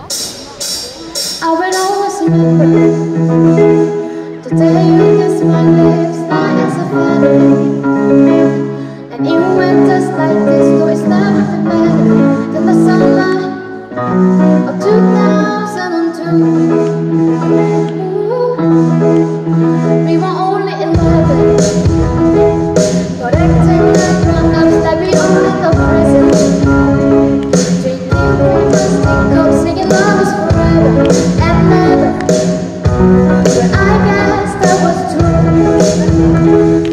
I will always remember the day you kissed my lips, light as a feather. And even when just like this, though it's never been better than the sunlight of 2002. We were only 11, but acting like grown-ups, like we own in the present. Drinking breakfast, think of singing love is forever and never. But I guess that was true.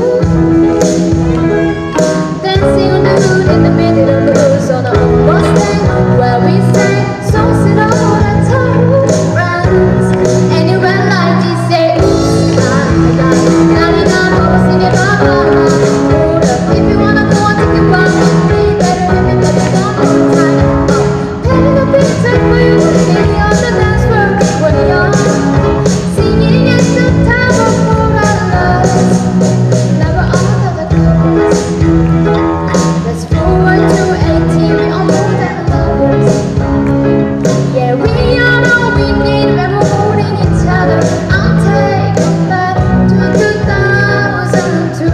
Dancing on the hood in the middle of the blues on the Mustang, where we sang songs that all the time friends. And you ran like this, say ooh, I got 99 over singing blah blah blah. Hold up, if you wanna go and take a walk with me, better hit me back one more time. Painting a picture for you, getting on the dance floor when you're young. Singing at the time of all our loves, never under the covers. Let's forward to 18, we are more than lovers. Yeah, we are all we need when we're holding each other. I'll take them back to 2002.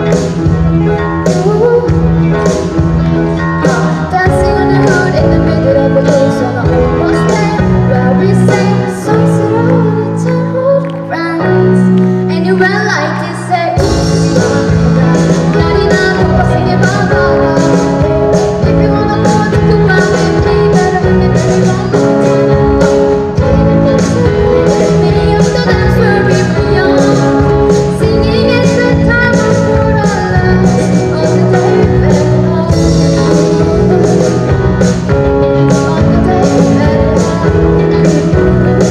Dancing on the hood in the middle of the blues on the old Mustang, where we sang songs that all the childhood friends. And you ran like this, say ooh, 99 over singing blah blah blah. If you wanna go and take a ride with me, better hit me baby one more time. Painting pictures with me on the dance where we were young. Singing at the time of all our lives, on the day we fell in love. On the day we fell in love.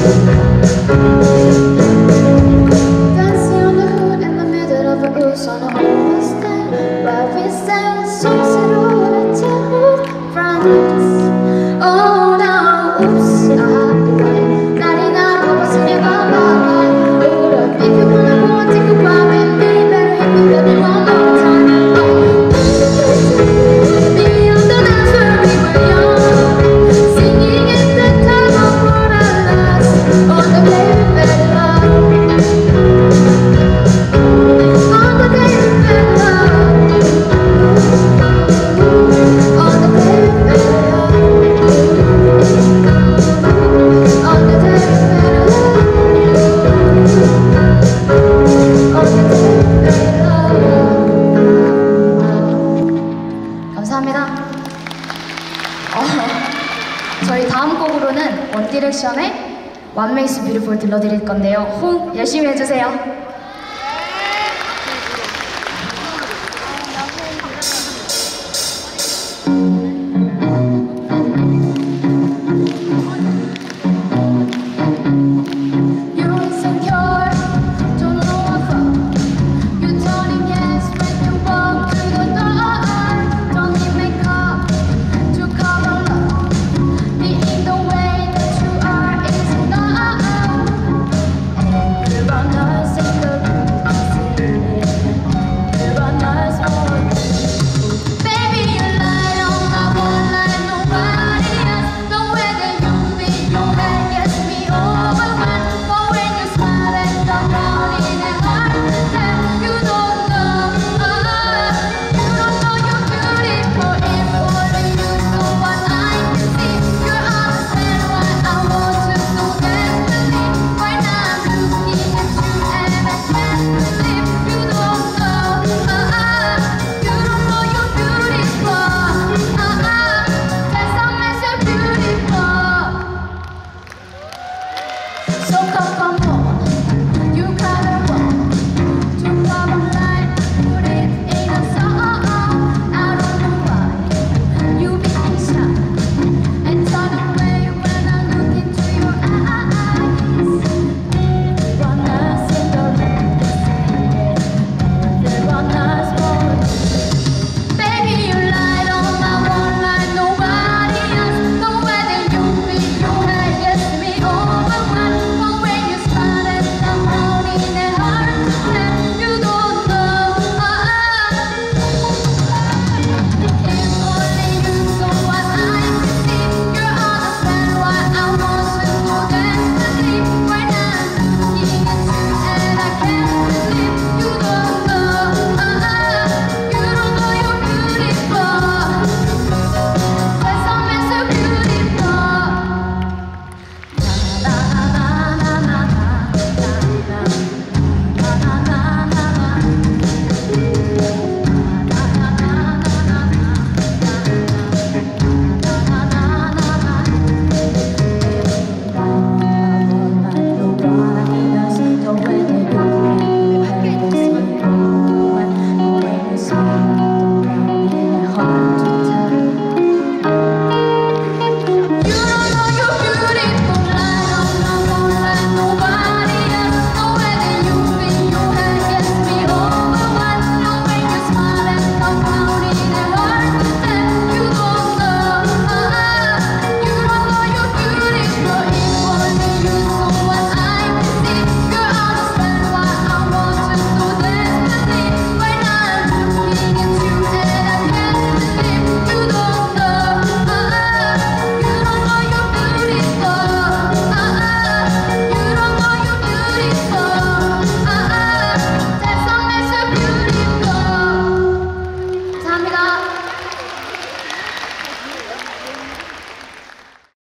Dancing on the hood in the middle of a blues on the old Mustang, where we sang songs that all the childhood friends. Oh no, oops, I got 99 over singing blah blah blah. Hold up, if you wanna go and take a ride with me, better hit me baby one more time. Me on the dance where we were young, singing at the time of all our lives, on the day we fell in love. On the day we fell in love. On the day we fell in love. On the day we fell in love. On the day we fell in love. 감사합니다. 저희 다음 곡으로는 원디렉션의 What Makes You Beautiful 들려드릴 건데요. 호응 열심히 해주세요.